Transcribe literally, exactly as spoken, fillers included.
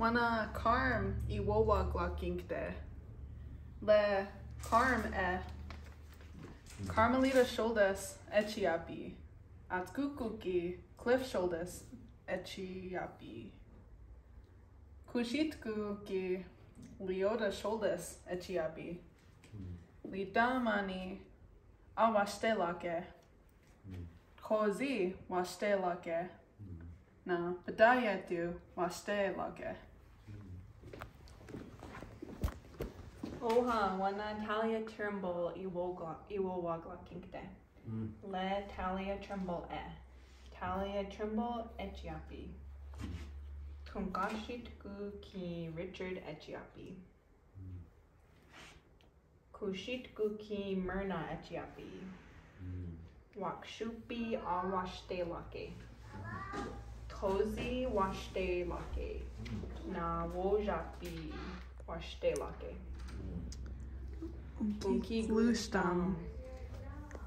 Wana Carm iwoglakapi. Le Carm e Carmelita shoulders echiapi. At kukuki cliff shoulders echiapi. Kushitkuki Leota shoulders echiapi. Lidamani awashtelake. Kozi washtelake. Na badayetu washtelake. Oha wana Talia trimble iwoglakapi. Le Talia trimble e. Talia trimble echiapi. Kungashitku ki Richard echiapi. Kushitku ki Myrna echiapi. Wakshupi awashtelake. Tozi washtelake. Na wojapi washtelake. Buki glustam.